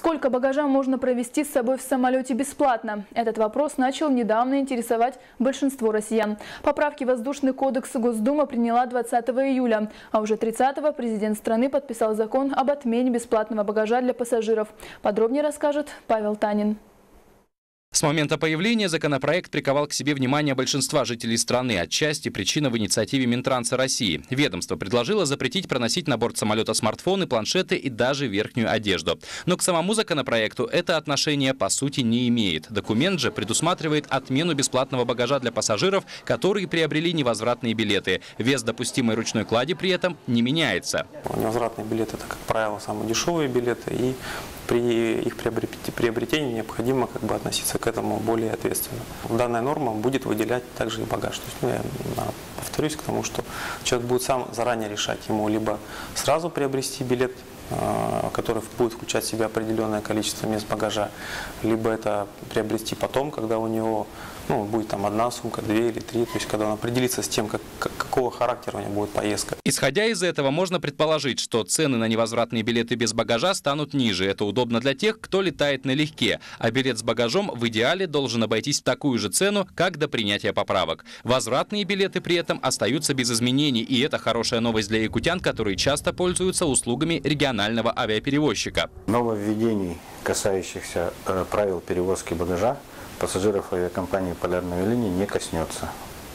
Сколько багажа можно провезти с собой в самолете бесплатно? Этот вопрос начал недавно интересовать большинство россиян. Поправки в Воздушный кодекс Госдума приняла 20 июля, а уже 30-го президент страны подписал закон об отмене бесплатного багажа для пассажиров. Подробнее расскажет Павел Танин. С момента появления законопроект приковал к себе внимание большинства жителей страны. Отчасти причина в инициативе Минтранса России. Ведомство предложило запретить проносить на борт самолета смартфоны, планшеты и даже верхнюю одежду. Но к самому законопроекту это отношение по сути не имеет. Документ же предусматривает отмену бесплатного багажа для пассажиров, которые приобрели невозвратные билеты. Вес допустимой ручной клади при этом не меняется. Невозвратные билеты – это, как правило, самые дешевые билеты, и при их приобретении необходимо относиться к этому более ответственно. Данная норма будет выделять также и багаж. То есть, я повторюсь к тому, что человек будет сам заранее решать, ему либо сразу приобрести билет, который будет включать в себя определенное количество мест багажа, либо это приобрести потом, когда у него будет одна сумка, две или три, то есть когда он определится с тем, какого характера у него будет поездка. Исходя из этого, можно предположить, что цены на невозвратные билеты без багажа станут ниже. Это удобно для тех, кто летает налегке, а билет с багажом в идеале должен обойтись в такую же цену, как до принятия поправок. Возвратные билеты при этом остаются без изменений, и это хорошая новость для якутян, которые часто пользуются услугами регионального авиаперевозчика. Нововведений, касающихся правил перевозки багажа, пассажиров авиакомпании «Полярной авиалинии» не коснется.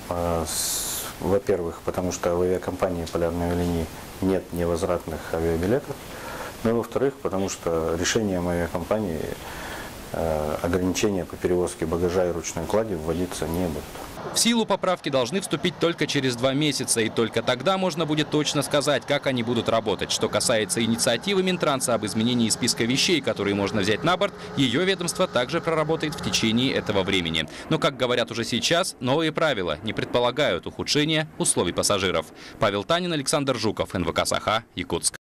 Во-первых, потому что в авиакомпании «Полярной авиалинии» нет невозвратных авиабилетов. Ну и во-вторых, потому что решением авиакомпании ограничения по перевозке багажа и ручной клади вводиться не будут. В силу поправки должны вступить только через 2 месяца, и только тогда можно будет точно сказать, как они будут работать. Что касается инициативы Минтранса об изменении списка вещей, которые можно взять на борт, ее ведомство также проработает в течение этого времени. Но, как говорят уже сейчас, новые правила не предполагают ухудшения условий пассажиров. Павел Танин, Александр Жуков, НВК «Саха», Якутск.